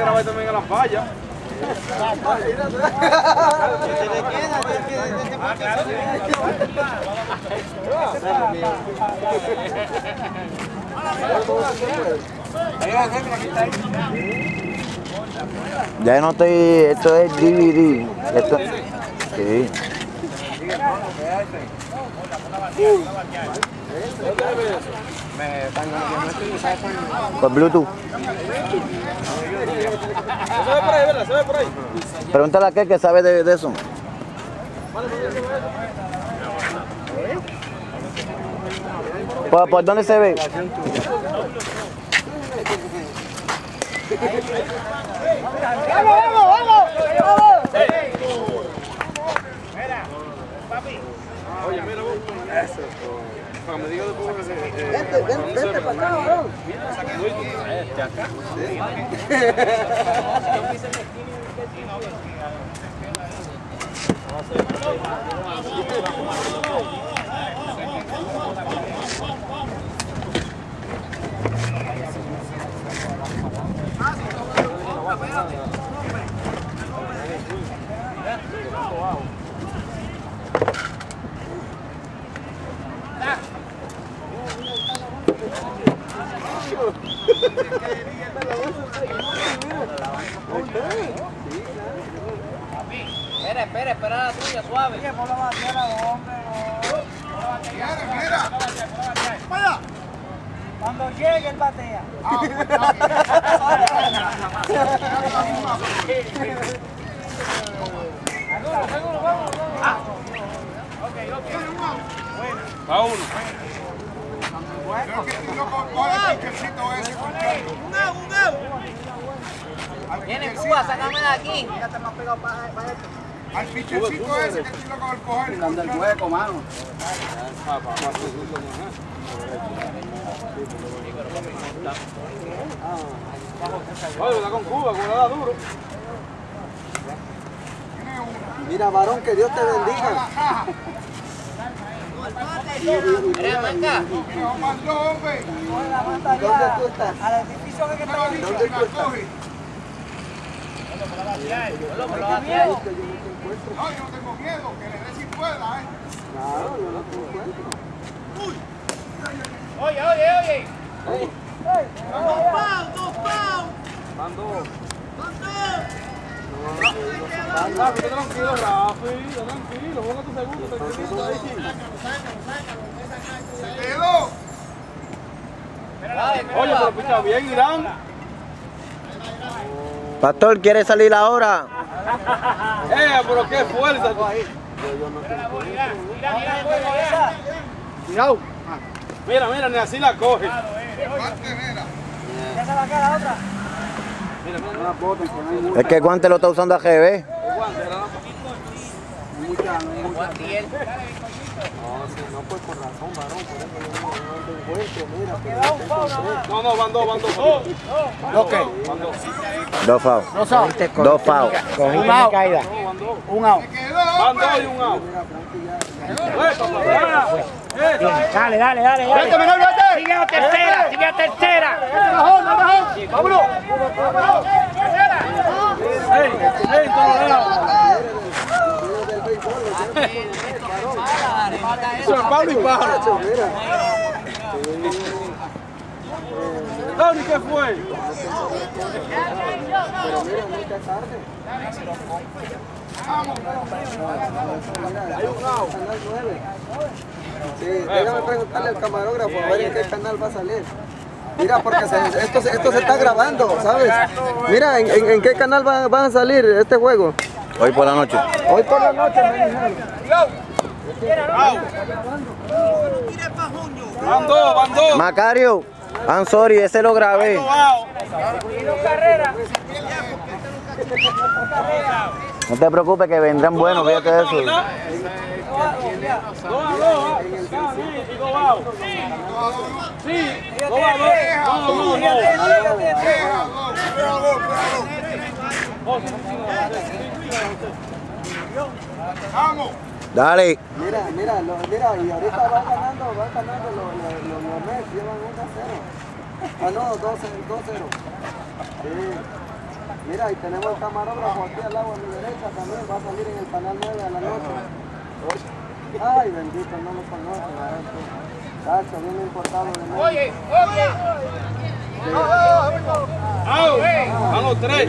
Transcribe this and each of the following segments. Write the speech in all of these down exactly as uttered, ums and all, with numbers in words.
grabar también en la falla. Ya no estoy, esto es D V D. Esto, sí. Por Bluetooth. Se ve por ahí, ¿verdad? Se ve por ahí. Pregúntale a aquel que sabe de, de eso. ¿Por, ¿Por dónde se ve? ¡Vamos, vamos, vamos! ¡Vamos! Mira, papi. Oye, mira vos. Eso. Para que me diga después que se... Vente, vente, vente para acá, bro. Este acá. Espera, espera, espera la tuya, suave. Oye, por la bateada, hombre, no. Mira, mira. Cuando llegue, él batea. A uno. Creo que tú loco coge el piquecito ese con Un out, un out. Viene Cuba, sácame de aquí. Fíjate más pegado para esto. al pichecito ese que tú loco al coger. Tirando el hueco, mano. Oye, está con Cuba, Cuba da duro. Mira, varón, que Dios te bendiga. Mira, manca. No mandó, hombre. ¿Dónde tú estás? Al edificio que está ahí. ¿Dónde tú estás? No, yo no tengo miedo, que le dé si pueda, ¿eh? Claro, yo no te encuentro. Oye, oye, oye. ¡Dos pounds, dos pounds! Mando. Rafi, tranquilo, Rafi, tranquilo, ponga tu segundo, tranquilo ahí. Se quedó. Oye, pero picha bien, Irán. Pastor, ¿quiere salir ahora? Eh, pero qué fuerza tú ahí. Cuidado. Mira, mira, ni así la coge. Parte, mira. ¿Ya se va a quedar la otra? Mira, mira, una bota con ahí. Es que el guante lo está usando a G B. El guante, era mucha, no, si no fue por razón, varón, por eso yo no no encuentro, mira. Queda un foul nada más. No, no, van dos, van dos. Ok. Van dos. Dos fouls. Dos outs. Dos fouls. Un out. Un out. Se quedó, Van dos hombre. y un out. ¡Eh, papá! Dale, dale, dale. Vete, menor, vete. Sigue a tercera, sigue a tercera. Mejor, mejor. Vámonos. ¡Ey, ey, Colorado! Eso es Pablo y Pablo. Tony, ¿qué fue? Hay un out. Sí, déjame preguntarle al camarógrafo a ver en qué canal va a salir. Mira, porque se- esto, se- esto se está grabando, ¿sabes? Mira, ¿en, en, en qué canal va, va a salir este juego? Hoy por la noche. Hoy por la noche me dijeron. Van dos, van dos. Macario, I'm sorry, ese lo grabé. No te preocupes que vendrán buenos, fíjate de eso. Dos a dos, sí, y dos out. Sí, dos a dos. No, no, no. Vamos. Dale. Mira, mira, lo- mira, y ahorita van ganando, van ganando los, los, los, los Mets, llevan uno a cero. Ah, no, dos cero. Sí. Mira, y tenemos el camarógrafo aquí al lado a mi derecha también, va a salir en el canal nueve a la noche. Ay, bendito, no lo conoce, Cacho, bien importado de México. Oye, oye. ¡Out! ¡A los tres!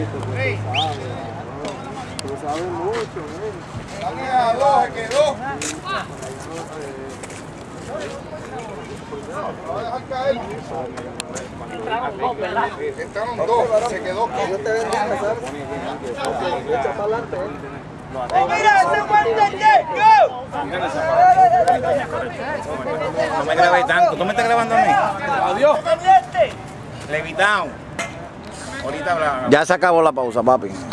Pero sabe mucho, ¿eh? Dale a dos, se quedó. Va a dejar caer. Entraron dos, se quedó. Yo te bendiga, ¿sabes? Echa para adelante, ¿eh? No me grabé tanto. ¿Tú me estás grabando a mí? ¡Adiós! Levitado. Ahorita hablamos. Ya se acabó la pausa, papi.